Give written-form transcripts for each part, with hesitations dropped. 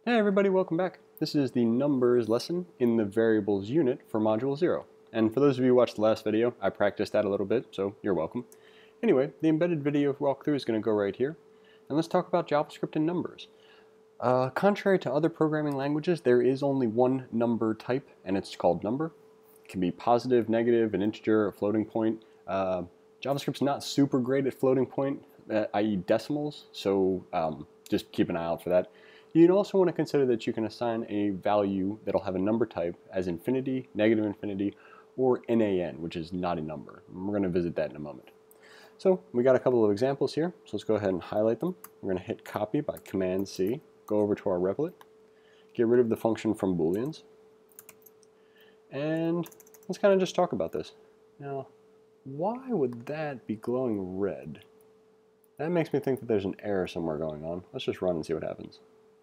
Hey everybody, welcome back. This is the numbers lesson in the variables unit for Module 0. And for those of you who watched the last video, I practiced that a little bit, so you're welcome. Anyway, the embedded video walkthrough is going to go right here. And let's talk about JavaScript and numbers. Contrary to other programming languages, there is only one number type, and it's called number. It can be positive, negative, an integer, a floating point. JavaScript's not super great at floating point, i.e. decimals, so just keep an eye out for that. You'd also want to consider that you can assign a value that'll have a number type as infinity, negative infinity, or NaN, which is not a number. We're going to visit that in a moment. So we got a couple of examples here, so let's go ahead and highlight them. We're going to hit copy by Command-C, go over to our replit, get rid of the function from booleans, and let's kind of just talk about this. Now, why would that be glowing red? That makes me think that there's an error somewhere going on. Let's just run and see what happens.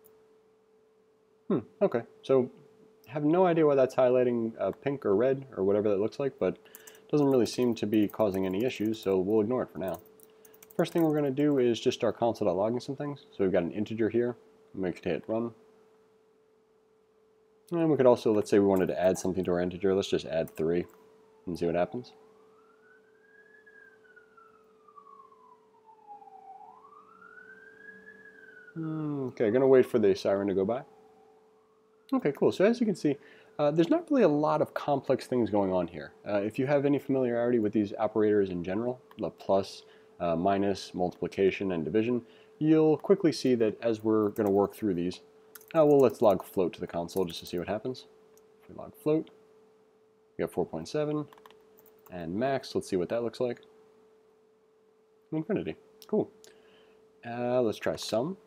Okay, so I have no idea why that's highlighting pink or red or whatever that looks like, but it doesn't really seem to be causing any issues, so we'll ignore it for now. First thing we're going to do is just start console.logging some things. So we've got an integer here. We could hit run. And we could also, let's say we wanted to add something to our integer. Let's just add 3 and see what happens. Okay, going to wait for the siren to go by. Okay, cool. So as you can see, there's not really a lot of complex things going on here. If you have any familiarity with these operators in general, the plus, minus, multiplication, and division, you'll quickly see that as we're going to work through these, well, let's log float to the console just to see what happens. If we log float, we got 4.7, and max, let's see what that looks like. Infinity. Cool. Let's try sum.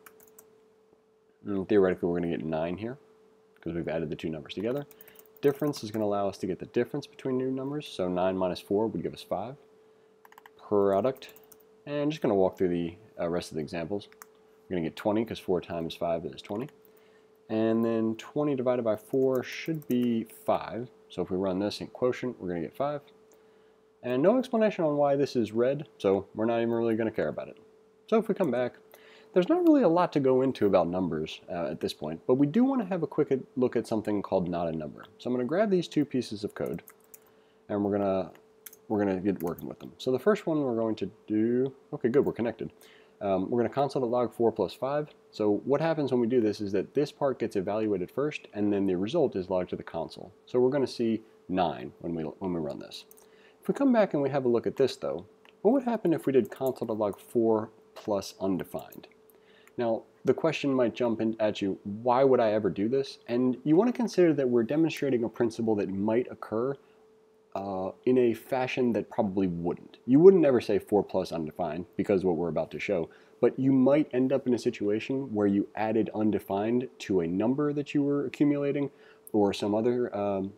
And theoretically, we're going to get 9 here, because we've added the two numbers together. Difference is going to allow us to get the difference between new numbers, so 9 minus 4 would give us 5. Product, and I'm just going to walk through the rest of the examples. We're going to get 20, because 4 times 5 is 20. And then 20 divided by 4 should be 5, so if we run this in quotient, we're going to get 5. And no explanation on why this is red, so we're not even really going to care about it. So if we come back, there's not really a lot to go into about numbers at this point, but we do want to have a quick look at something called not a number. So I'm going to grab these two pieces of code, and we're gonna get working with them. So the first one we're going to do, okay, good, we're connected. We're going to console.log 4 plus 5. So what happens when we do this is that this part gets evaluated first, and then the result is logged to the console. So we're going to see 9 when we run this. If we come back and we have a look at this though, what would happen if we did console.log 4 plus undefined? Now, the question might jump in at you, why would I ever do this? And you want to consider that we're demonstrating a principle that might occur in a fashion that probably wouldn't. You wouldn't ever say 4 plus undefined because of what we're about to show, but you might end up in a situation where you added undefined to a number that you were accumulating or some other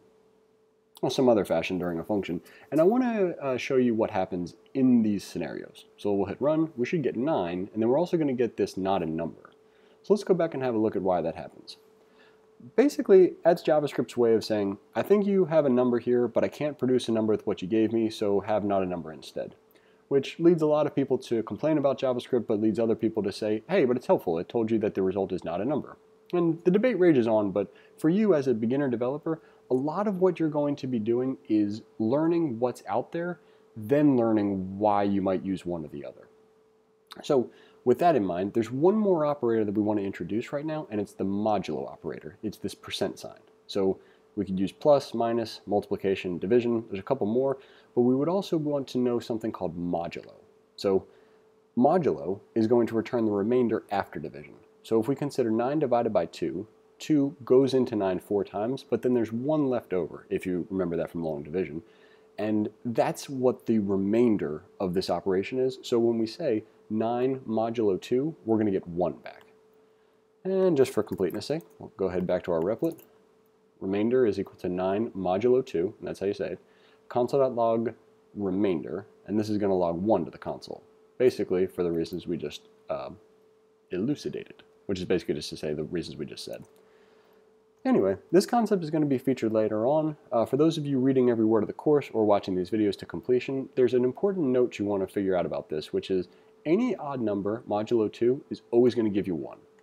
fashion during a function. And I want to show you what happens in these scenarios. So we'll hit run, we should get 9, and then we're also going to get this not a number. So let's go back and have a look at why that happens. Basically, that's JavaScript's way of saying, I think you have a number here, but I can't produce a number with what you gave me, so have not a number instead. Which leads a lot of people to complain about JavaScript, but leads other people to say, hey, but it's helpful, it told you that the result is not a number. And the debate rages on, but for you as a beginner developer, a lot of what you're going to be doing is learning what's out there, then learning why you might use one or the other. So with that in mind, there's one more operator that we want to introduce right now, and it's the modulo operator. It's this percent sign. So we could use plus, minus, multiplication, division. There's a couple more, but we would also want to know something called modulo. So modulo is going to return the remainder after division. So if we consider 9 divided by 2, 2 goes into 9 4 times, but then there's 1 left over, if you remember that from long division. And that's what the remainder of this operation is. So when we say 9 modulo 2, we're going to get 1 back. And just for completeness sake, we'll go ahead back to our replit. Remainder is equal to 9 modulo 2, and that's how you say it. Console.log remainder, and this is going to log 1 to the console. Basically, for the reasons we just elucidated, which is basically just to say the reasons we just said. Anyway, this concept is going to be featured later on. For those of you reading every word of the course or watching these videos to completion, there's an important note you want to figure out about this, which is any odd number, modulo 2, is always going to give you 1.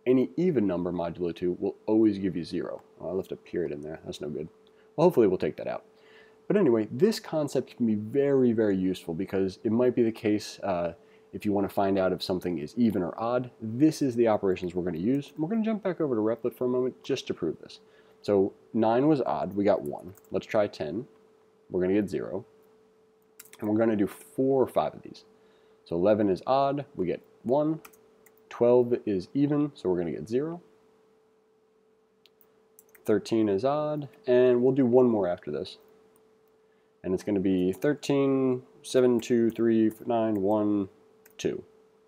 any even number modulo 2 will always give you 0. Oh, I left a period in there. That's no good. Well, hopefully we'll take that out. But anyway, this concept can be very, very useful because it might be the case if you want to find out if something is even or odd. This is the operations we're going to use. We're going to jump back over to Replit for a moment just to prove this. So 9 was odd. We got 1. Let's try 10. We're going to get 0. And we're going to do 4 or 5 of these. So 11 is odd. We get 1. 12 is even, so we're going to get 0. 13 is odd, and we'll do one more after this. And it's going to be 13, 7, 2, 3, 9, 1, 2.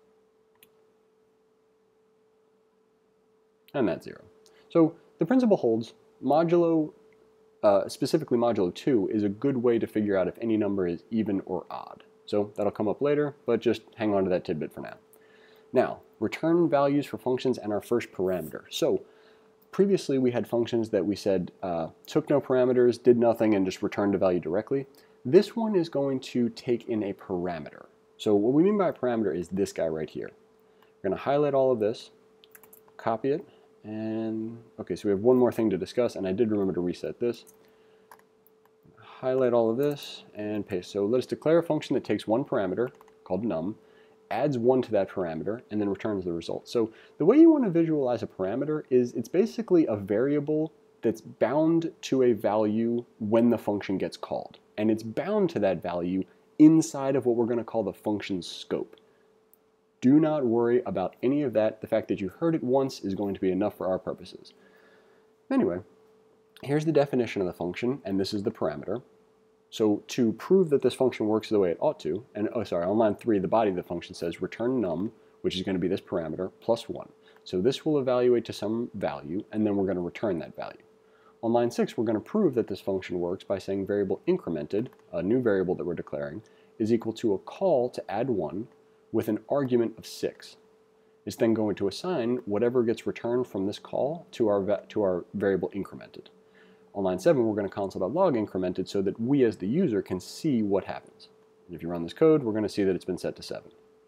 And that's 0. So the principle holds. Modulo, specifically modulo 2, is a good way to figure out if any number is even or odd. So that'll come up later, but just hang on to that tidbit for now. Now, return values for functions and our first parameter. So previously we had functions that we said took no parameters, did nothing, and just returned a value directly. This one is going to take in a parameter. So what we mean by a parameter is this guy right here. We're going to highlight all of this, copy it, and okay, so we have one more thing to discuss, and I did remember to reset this. Highlight all of this and paste. So let us declare a function that takes one parameter called num, adds 1 to that parameter, and then returns the result. So the way you want to visualize a parameter is it's basically a variable that's bound to a value when the function gets called. And it's bound to that value inside of what we're going to call the function's scope. Do not worry about any of that. The fact that you heard it once is going to be enough for our purposes. Anyway, here's the definition of the function, and this is the parameter. So to prove that this function works the way it ought to, and on line 3, the body of the function says return num, which is going to be this parameter, plus 1. So this will evaluate to some value, and then we're going to return that value. On line 6, we're going to prove that this function works by saying variable incremented, a new variable that we're declaring, is equal to a call to add 1 with an argument of 6. It's then going to assign whatever gets returned from this call to our variable incremented. On line 7, we're going to console.log incremented so that we as the user can see what happens. And if you run this code, we're going to see that it's been set to 7.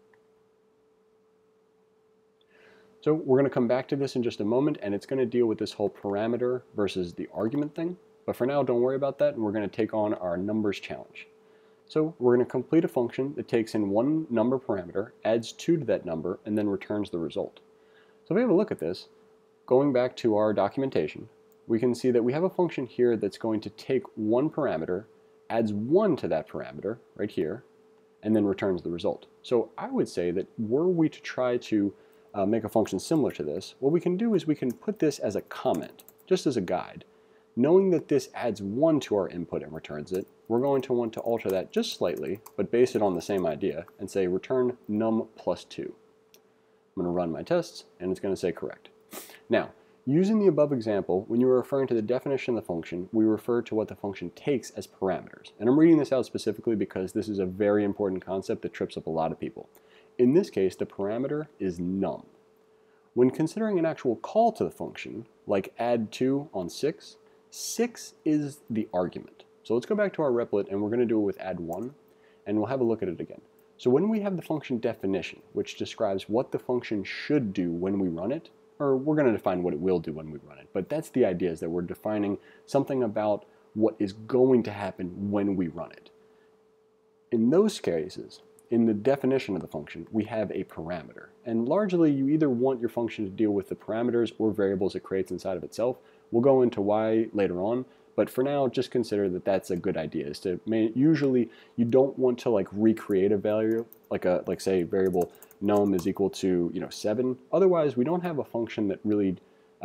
So we're going to come back to this in just a moment, and it's going to deal with this whole parameter versus the argument thing. But for now, don't worry about that, and we're going to take on our numbers challenge. So we're going to complete a function that takes in one number parameter, adds 2 to that number, and then returns the result. So if we have a look at this, going back to our documentation, we can see that we have a function here that's going to take one parameter, adds 1 to that parameter, right here, and then returns the result. So I would say that were we to try to make a function similar to this, what we can do is we can put this as a comment, just as a guide. Knowing that this adds 1 to our input and returns it, we're going to want to alter that just slightly, but base it on the same idea, and say return num plus 2. I'm going to run my tests, and it's going to say correct. Now, using the above example, when you are referring to the definition of the function, we refer to what the function takes as parameters. And I'm reading this out specifically because this is a very important concept that trips up a lot of people. In this case, the parameter is num. When considering an actual call to the function, like add 2 on 6, 6 is the argument. So let's go back to our replit, and we're going to do it with add 1, and we'll have a look at it again. So when we have the function definition, which describes what the function should do when we run it, or we're going to define what it will do when we run it, but that's the idea, is that we're defining something about what is going to happen when we run it. In those cases, in the definition of the function, we have a parameter. And largely, you either want your function to deal with the parameters or variables it creates inside of itself. We'll go into why later on, but for now, just consider that that's a good idea. Is to usually, you don't want to like recreate a value, like say variable num is equal to 7. Otherwise, we don't have a function that really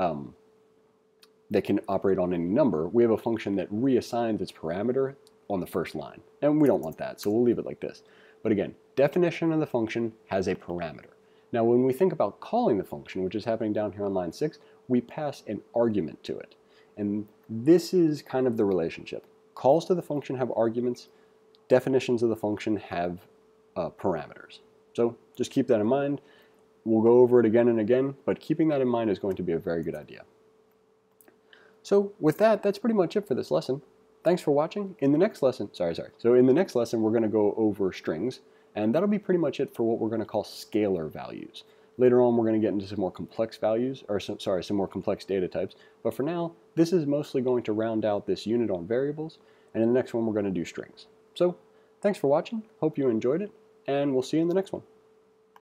that can operate on any number. We have a function that reassigns its parameter on the first line, and we don't want that, so we'll leave it like this. But again, definition of the function has a parameter. Now when we think about calling the function, which is happening down here on line 6, we pass an argument to it. And this is kind of the relationship. Calls to the function have arguments, definitions of the function have parameters. So just keep that in mind. We'll go over it again and again, but keeping that in mind is going to be a very good idea. So with that, that's pretty much it for this lesson. Thanks for watching. In the next lesson, So in the next lesson, we're going to go over strings, and that'll be pretty much it for what we're going to call scalar values. Later on, we're going to get into some more complex values, or some more complex data types. But for now, this is mostly going to round out this unit on variables. And in the next one, we're going to do strings. So thanks for watching. Hope you enjoyed it, and we'll see you in the next one.